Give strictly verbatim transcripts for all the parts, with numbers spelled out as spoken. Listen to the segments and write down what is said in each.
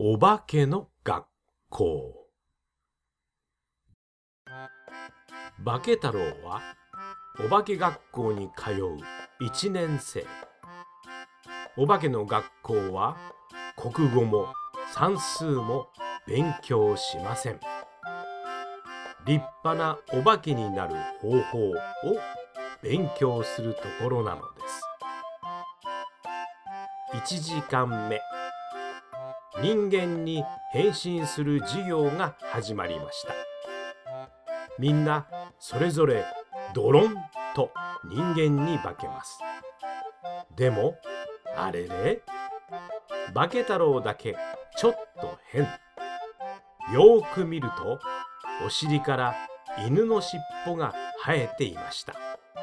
お化けの学校。化け太郎はお化け学校に通ういちねんせい。お化けの学校は国語も算数も勉強しません。立派なお化けになる方法を勉強するところなのです。いちじかんめ、人間に変身する授業が始まりました。みんなそれぞれドロンと人間に化けます。でもあれれ、化け太郎だけちょっと変。よーく見るとお尻から犬のしっぽが生えていました。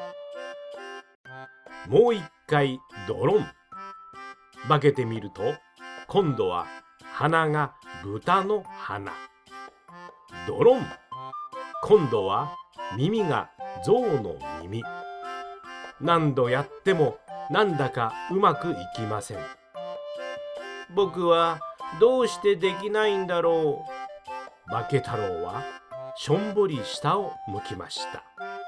もう一回ドロン。化けてみると今度は鼻が豚の鼻。ドロン。今度は耳が象の耳。何度やってもなんだかうまくいきません。僕はどうしてできないんだろう。化け太郎はしょんぼり下を向きました。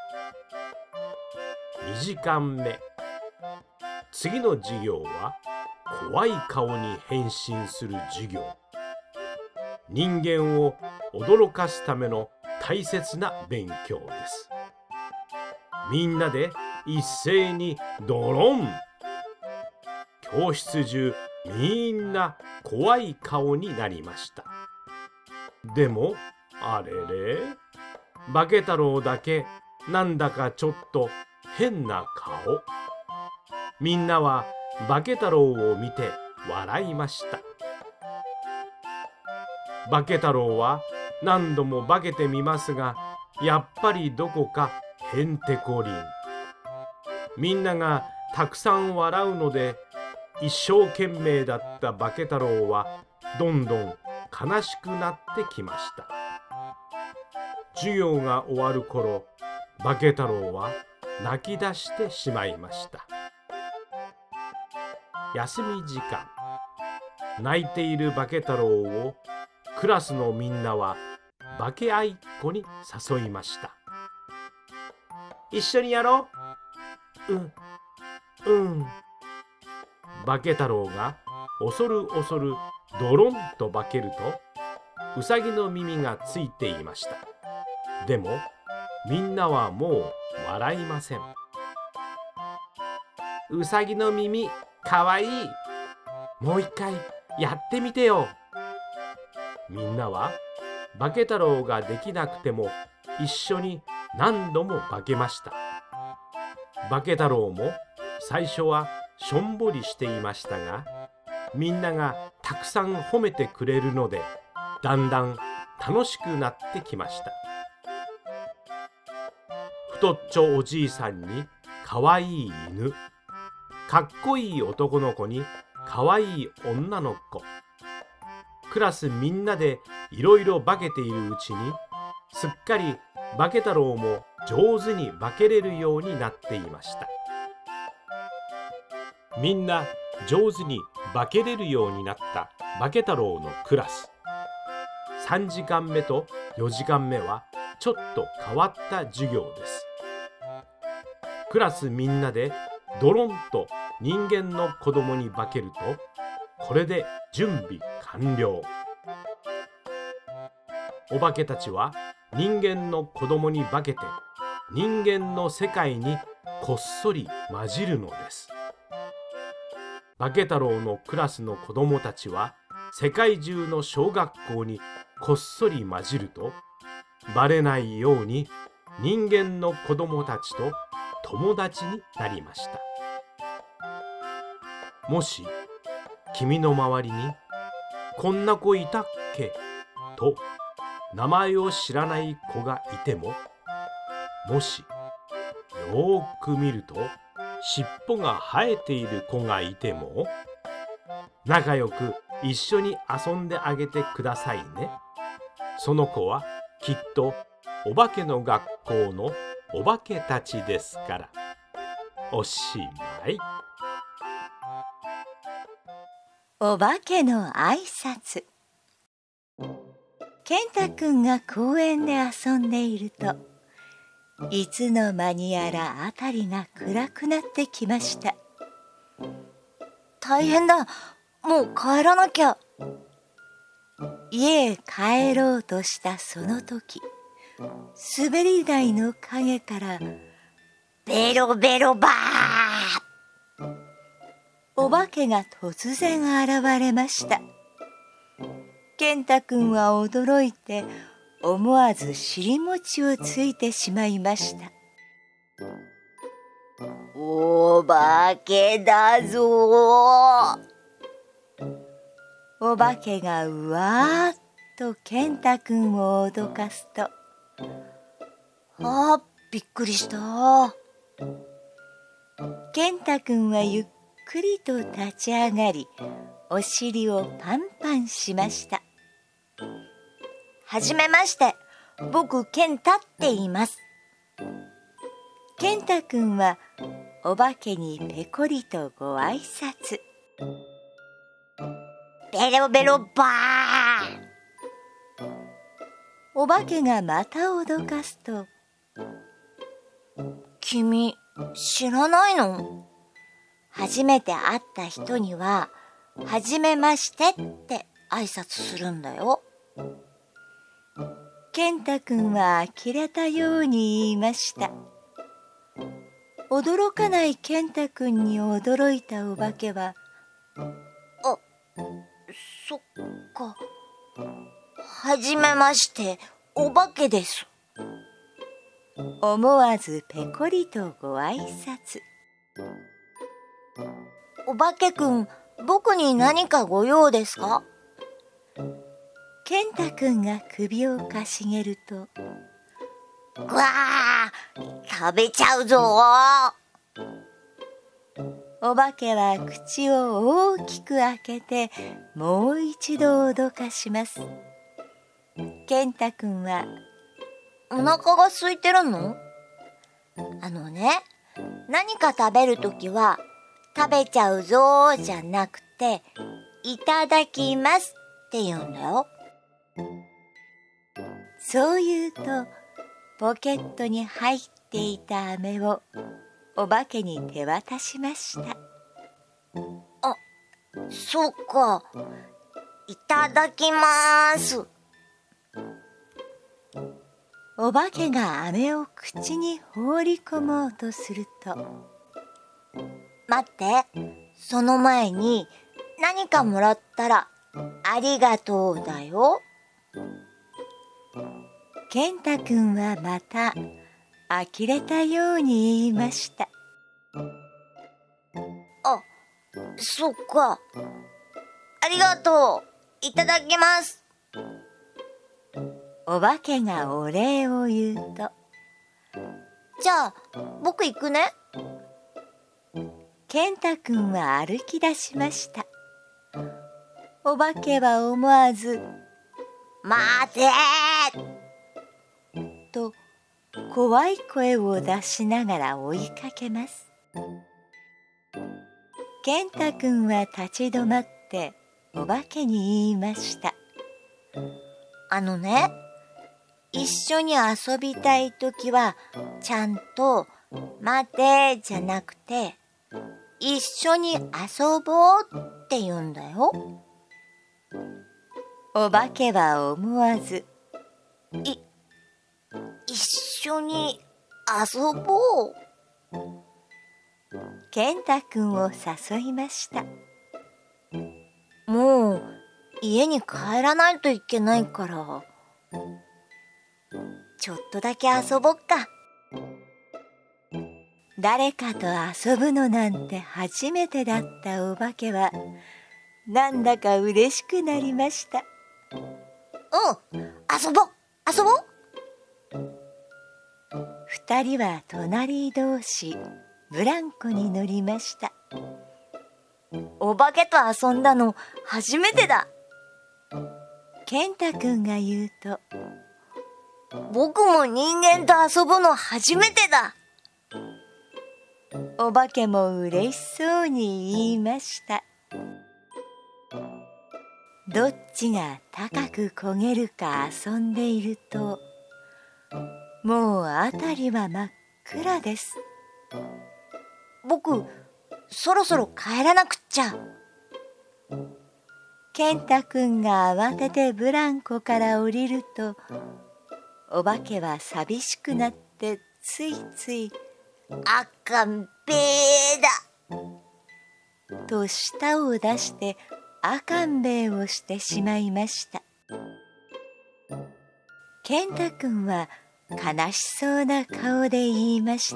にじかんめ、次の授業は怖い顔に変身する授業。人間を驚かすための大切な勉強です。みんなで一斉にドロン。教室中みんな怖い顔になりました。でもあれれ、化け太郎だけなんだかちょっと変な顔。みんなは化け太郎を見て笑いました。化け太郎は何度も化けてみますが、やっぱりどこかへんてこりん。みんながたくさん笑うので、一生懸命だった化け太郎はどんどん悲しくなってきました。授業が終わる頃、化け太郎は泣き出してしまいました。休み時間、泣いている化け太郎をクラスのみんなは化け合いっこに誘いました。一緒にやろう。うんうん化け太郎が恐る恐るドロンと化けると、うさぎの耳がついていました。でもみんなはもう笑いません。うさぎの耳かわいい。もう一回やってみてよ。みんなは化け太郎ができなくても一緒に何度も化けました。化け太郎も最初はしょんぼりしていましたが、みんながたくさん褒めてくれるので、だんだん楽しくなってきました。太っちょおじいさんにかわいい犬、かっこいい男の子にかわいい女の子。クラスみんなでいろいろ化けているうちに、すっかり化け太郎も上手に化けれるようになっていました。みんな上手に化けれるようになった化け太郎のクラス。さんじかんめとよじかんめはちょっと変わった授業です。クラスみんなでドロンと人間の子供に化けると、これで準備完了。お化けたちは人間の子供に化けて、人間の世界にこっそり混じるのです。化け太郎のクラスの子供たちは世界中の小学校にこっそり混じると、バレないように人間の子供たちと友達になりました。もし君の周りにこんな子いたっけと名前を知らない子がいても、もしよーく見ると尻尾が生えている子がいても、仲良く一緒に遊んであげてくださいね。その子はきっとお化けの学校のお化けたちですから。おしまい。 お化けの挨拶。 健太くんが公園で遊んでいると、いつの間にやらあたりが暗くなってきました。 大変だ。もう帰らなきゃ。 家へ帰ろうとしたその時、滑り台の陰からベロベロバー。 お化けが突然現れました。健太くんは驚いて思わず尻餅をついてしまいました。 お化けだぞ。 お化けがうわーっと健太くんを脅かすと、 あー、びっくりした。 健太くんはゆっくりと立ち上がり、お尻をパンパンしました。 はじめまして、僕健太って言います。 健太くんはお化けにペコリとご挨拶。 ベロベロバー。お化けがまた脅かすと、 君知らないの？初めて会った人にははじめましてって挨拶するんだよ。 健太くんは呆れたように言いました。驚かない健太くんに驚いたお化けは、 あ、そっか。はじめまして、お化けです。 思わずペコリとご挨拶。 お化けくん、僕に何かご用ですか？ 健太くんが首をかしげると、 ぐわー、食べちゃうぞー。お化けは口を大きく開けてもう一度脅かします。健太くんは、 お腹が空いてるの？あのね、何か食べるときは食べちゃうぞーじゃなくて、いただきますって言うんだよ。 そう言うと、ポケットに入っていた飴をお化けに手渡しました。 あ、そっか。いただきまーす。 お化けが飴を口に放り込もうとすると、 待って、その前に何かもらったらありがとうだよ。 健太くんはまた呆れたように言いました。 あ、そっか。ありがとう。いただきます。 お化けがお礼を言うと、 じゃあ僕行くね。 健太くんは歩き出しました。お化けは思わず、 待てーと怖い声を出しながら追いかけます。健太くんは立ち止まってお化けに言いました。 あのね、一緒に遊びたいときはちゃんと待てじゃなくて、一緒に遊ぼうって言うんだよ。 お化けは思わず、 い、一緒に遊ぼう。 健太くんを誘いました。 もう家に帰らないといけないから、ちょっとだけ遊ぼっか。 誰かと遊ぶのなんて初めてだったお化けは、なんだか嬉しくなりました。 うん、遊ぼう遊ぼう。 二人は隣同士ブランコに乗りました。 お化けと遊んだの初めてだ。 健太くんが言うと、 僕も人間と遊ぶの初めてだ。 お化けも嬉しそうに言いました。 どっちが高く焦げるか遊んでいると、もうあたりは真っ暗です。 僕、そろそろ帰らなくっちゃ。 健太くんが慌ててブランコから降りると、お化けは寂しくなってついつい赤んべーだと舌を出して赤んべーをしてしまいました。健太くんは悲しそうな顔で言いました。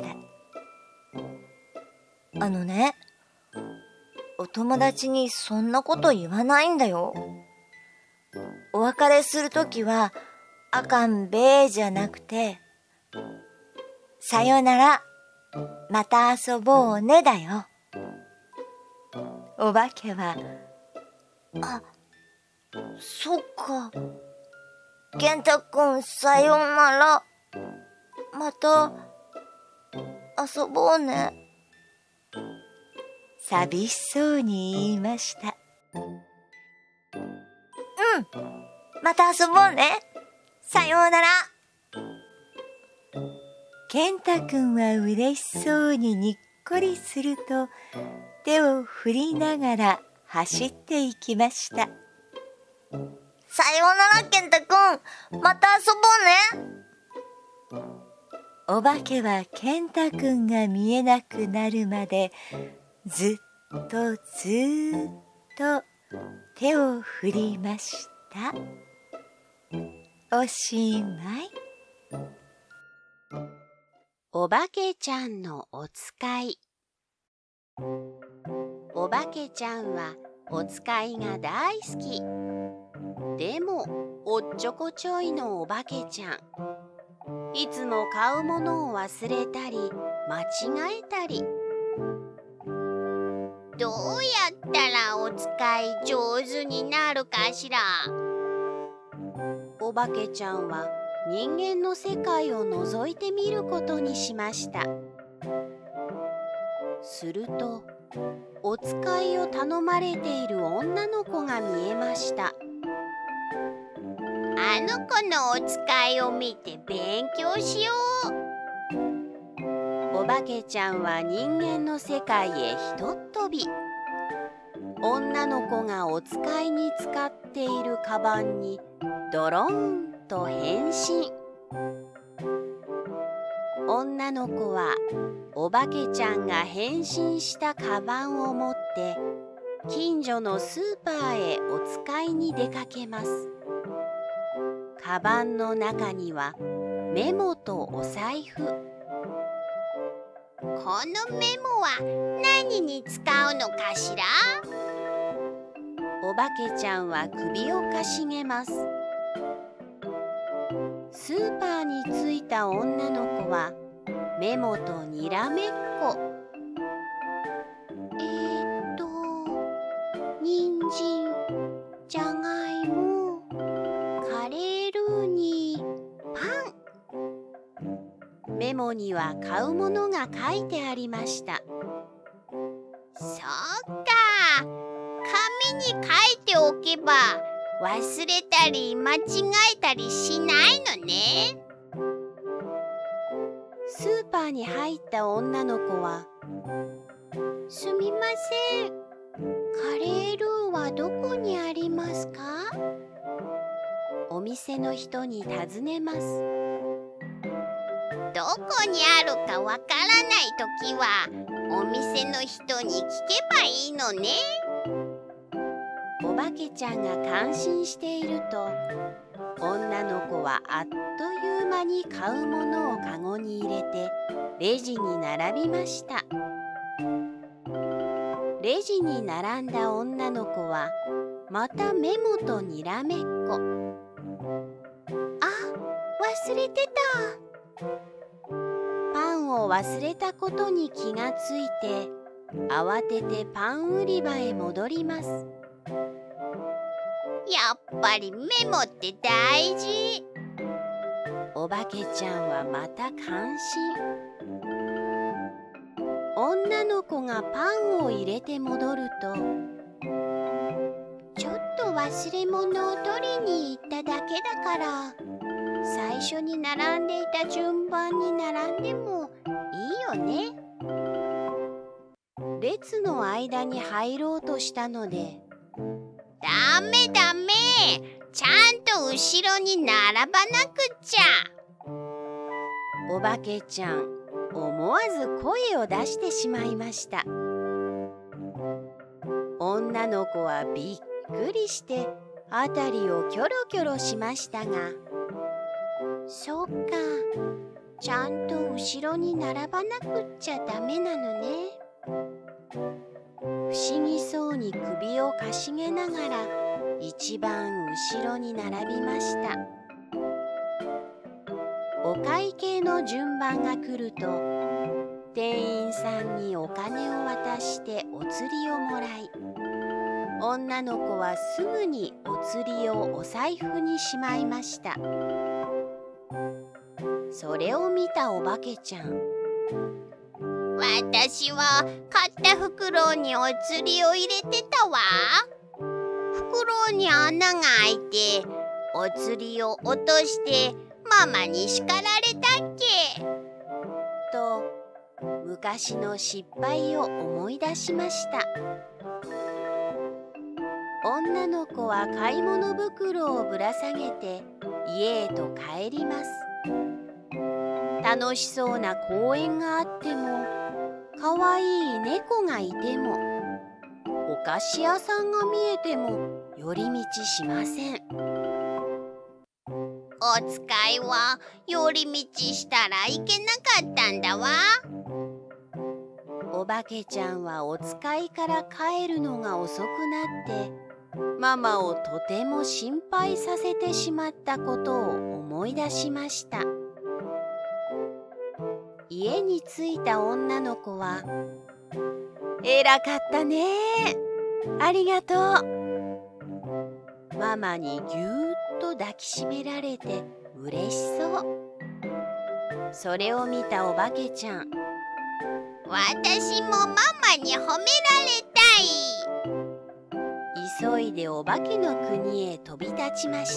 あのね、お友達にそんなこと言わないんだよ。お別れするときは赤んべーじゃなくて、さよなら、また遊ぼうねだよ。 お化けは、 あ、そっか。健太くん、さよなら。また遊ぼうね。 寂しそうに言いました。 うん、また遊ぼうね。さようなら。 健太くんは嬉しそうににっこりすると、手を振りながら走っていきました。 さようなら、健太くん。また遊ぼうね。 お化けは健太くんが見えなくなるまでずっとずーっと手を振りました。おしまい。 おばけちゃんのおつかい。おばけちゃんはおつかいが大好き。でもおっちょこちょいのおばけちゃん。いつも買うものを忘れたり間違えたり。どうやったらおつかい上手になるかしら。おばけちゃんは人間の世界を覗いてみることにしました。するとおつかいを頼まれている女の子が見えました。あの子のおつかいを見て勉強しよう。おばけちゃんは人間の世界へひとっ飛び。女の子がおつかいに使っているカバンにドロンと変身。女の子はおばけちゃんが変身したカバンを持って近所のスーパーへおつかいに出かけます。カバンの中にはメモとお財布。このメモは何に使うのかしら。おばけちゃんは首をかしげます。スーパーに着いた女の子はメモとにらめっこ。えーっと、人参、じゃがいも、カレールーにパン。メモには買うものが書いてありました。そっか、紙に書いておけば忘れたり間違えたりしないのね。スーパーに入った女の子は、すみません、カレールーはどこにありますか？お店の人に尋ねます。どこにあるかわからないときはお店の人に聞けばいいのね。おばけちゃんが感心していると、女の子はあっという間に買うものをカゴに入れてレジに並びました。レジに並んだ女の子はまたメモとにらめっこ。あ、忘れてた。パンを忘れたことに気がついて慌ててパン売り場へ戻ります。やっぱりメモって大事。おばけちゃんはまた感心。女の子がパンを入れて戻ると、ちょっと忘忘れ物を取りに行っただけだから、最初に並んでいた順番に並んでもいいよね。列の間に入ろうとしたので、ダメダメ、ちゃんと後ろに並ばなくちゃ。おばけちゃん、思わず声を出してしまいました。女の子はびっくりして辺りをキョロキョロしましたが、そっか、ちゃんと後ろに並ばなくっちゃダメなのね。不思議そうに首をかしげながら一番後ろに並びました。お会計の順番が来ると、店員さんにお金を渡してお釣りをもらい、女の子はすぐにお釣りをお財布にしまいました。それを見たおばけちゃん、私は買った袋にお釣りを入れてたわ。袋に穴が開いてお釣りを落としてママに叱られたっけと、昔の失敗を思い出しました。女の子は買い物袋をぶら下げて家へと帰ります。楽しそうな公園があっても、かわいい猫がいても、お菓子屋さんが見えても寄り道しません。おつかいは寄り道したらいけなかったんだわ。おばけちゃんはおつかいから帰るのが遅くなって、ママをとても心配させてしまったことを思い出しました。家に着いた女の子は、偉かったね、ありがとう。ママにぎゅーっと抱きしめられて嬉しそう。それを見たおばけちゃん、私もママに褒められたい。急いでお化けの国へ飛び立ちました。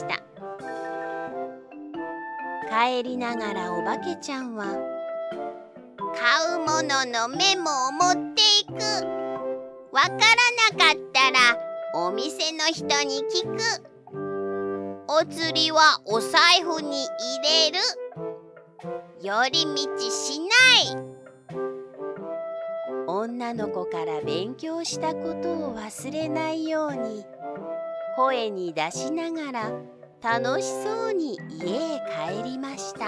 帰りながらおばけちゃんは、買うもののメモを持っていく。わからなかったらお店の人に聞く。お釣りはお財布に入れる。寄り道しない。女の子から勉強したことを忘れないように、声に出しながら楽しそうに家へ帰りました。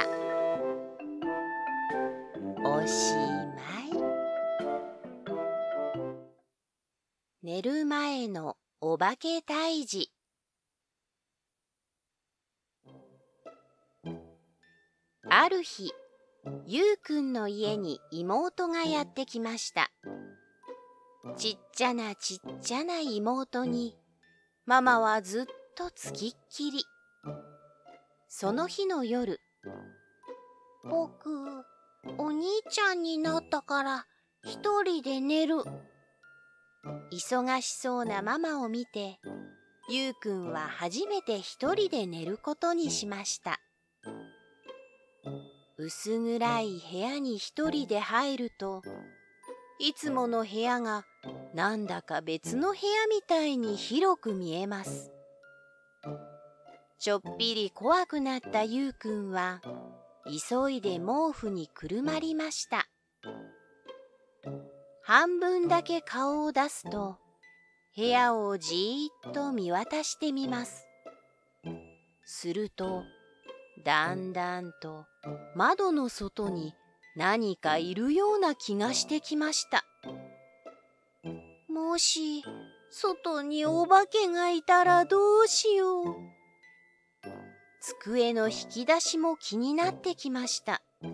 おしまい。寝る前のおばけ退治。ある日、ゆうくんの家に妹がやってきました。ちっちゃなちっちゃな妹に、ママはずっとつきっきり。その日の夜、僕、お兄ちゃんになったから一人で寝る。忙しそうなママを見て、ゆうくんは初めて一人で寝ることにしました。薄暗い部屋に一人で入ると、いつもの部屋がなんだか別の部屋みたいに広く見えます。ちょっぴり怖くなったゆうくんは、急いで毛布にくるまりました。半分だけ顔を出すと、部屋をじーっと見渡してみます。すると、だんだんと窓の外に何かいるような気がしてきました。もし外にお化けがいたらどうしよう。机の引き出しも気になってきました。引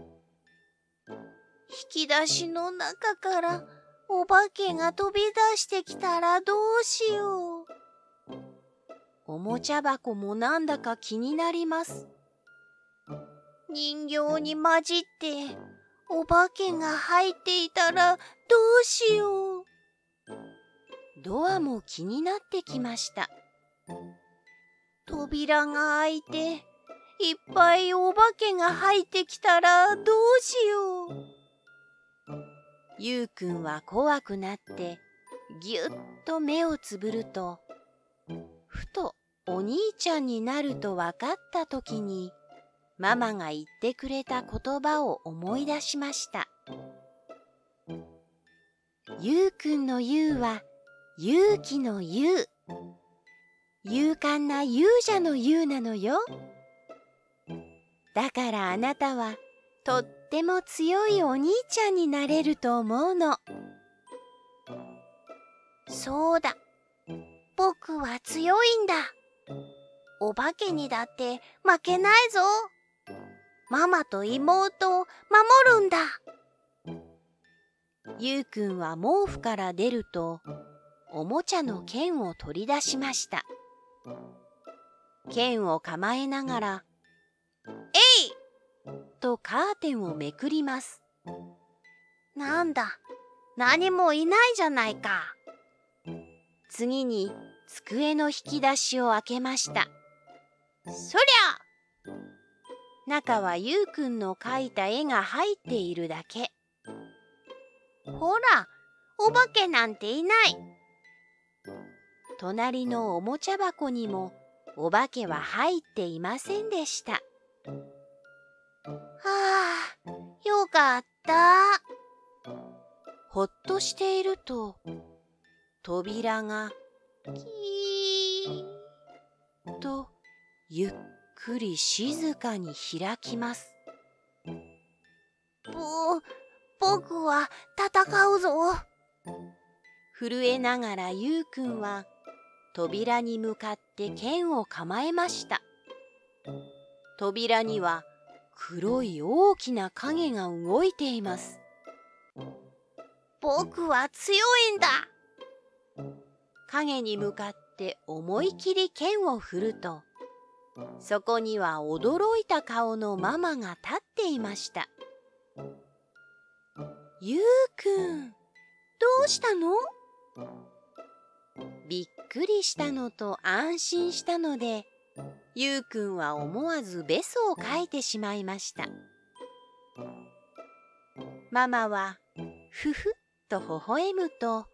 き出しの中からお化けが飛び出してきたらどうしよう。おもちゃ箱もなんだか気になります。人形に混じってお化けが入っていたらどうしよう。ドアも気になってきました。 扉が開いて、いっぱいお化けが入ってきたらどうしよう。ゆうくんは怖くなってぎゅっと目をつぶると、ふとお兄ちゃんになるとわかったときに、ママが言ってくれた言葉を思い出しました。ゆうくんのゆうは勇気のゆう。勇敢な勇者の勇なのよ。だからあなたはとっても強いお兄ちゃんになれると思うの。 そうだ、僕は強いんだ。お化けにだって負けないぞ。ママと妹を守るんだ。 ゆうくんは毛布から出ると、おもちゃの剣を取り出しました。剣を構えながら、えい！とカーテンをめくります。 なんだ、何もいないじゃないか。 次に机の引き出しを開けました。そりゃ！中はゆうくんの描いた絵が入っているだけ。 ほら、お化けなんていない。 隣のおもちゃ箱にもお化けは入っていませんでした。はあ、よかった。 ほっとしていると、扉がキーとゆっくり静かに開きます。 ぼ、僕は戦うぞ。 震えながらゆうくんは扉に向かって剣を構えました。扉には黒い大きな影が動いています。 僕は強いんだ。 影に向かって思い切り剣を振ると、そこには驚いた顔のママが立っていました。ゆうくん、どうしたの？びっくりしたのと安心したので、ゆうくんは思わずべそをかいてしまいました。ママはふふっと微笑むと、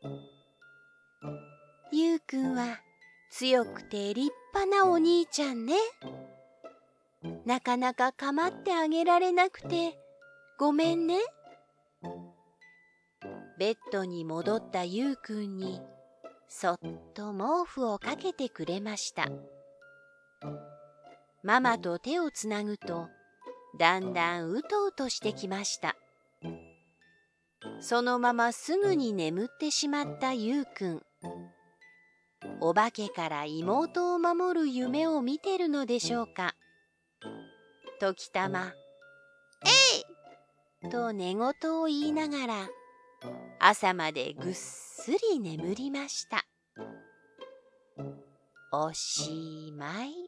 ゆうくんは強くて立派なお兄ちゃんね。なかなか構ってあげられなくてごめんね。ベッドに戻ったゆうくんにそっと毛布をかけてくれました。ママと手をつなぐとだんだんうとうとしてきました。そのまますぐに眠ってしまったゆうくん。お化けから妹を守る夢を見てるのでしょうか。時たま、えい！と寝言を言いながら朝までぐっすり眠りました。おしまい。